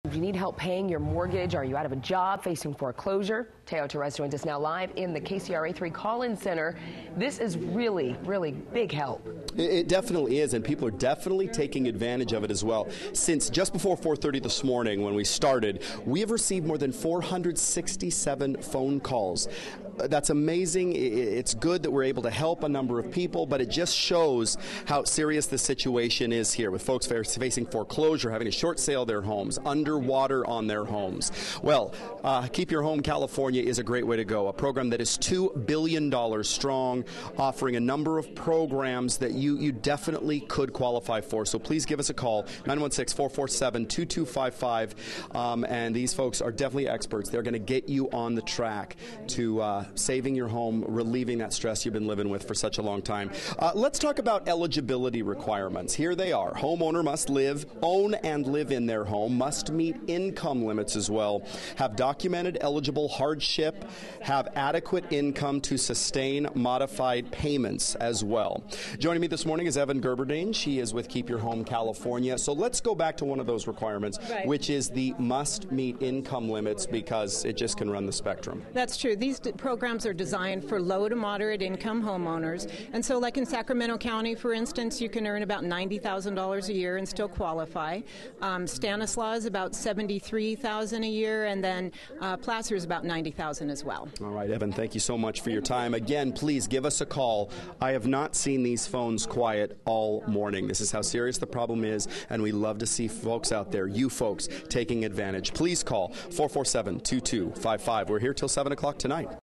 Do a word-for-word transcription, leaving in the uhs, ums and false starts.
Do you need help paying your mortgage? Are you out of a job, facing foreclosure? Teo Torres joins us now live in the K C R A three Call-In Center. This is really, really big help. It definitely is, and people are definitely taking advantage of it as well. Since just before four thirty this morning when we started, we have received more than four hundred sixty-seven phone calls. That's amazing. It's good that we're able to help a number of people, but it just shows how serious the situation is here with folks facing foreclosure, having to short sale their homes, underwater on their homes. Well, uh, Keep Your Home California is a great way to go, a program that is two billion dollars strong, offering a number of programs that you, you definitely could qualify for. So please give us a call, nine one six, four four seven, two two five five, um, and these folks are definitely experts. They're going to get you on the track to uh, saving your home, relieving that stress you've been living with for such a long time. Uh, let's talk about eligibility requirements. Here they are. Homeowner must live, own and live in their home, must meet income limits as well, have documented eligible hardship, have adequate income to sustain modified payments as well. Joining me this morning is Evan Gerberding. She is with Keep Your Home California. So let's go back to one of those requirements, right, which is the must meet income limits, because it just can run the spectrum. That's true. These d- programs are designed for low to moderate income homeowners. And so like in Sacramento County, for instance, you can earn about ninety thousand dollars a year and still qualify. Um, Stanislaus is about seventy-three thousand dollars a year, and then uh, Placer is about ninety thousand dollars as well. All right, Evan, thank you so much for your time. Again, please give us a call. I have not seen these phones quiet all morning. This is how serious the problem is, and we love to see folks out there, you folks, taking advantage. Please call four four seven, two two five five. We're here till seven o'clock tonight.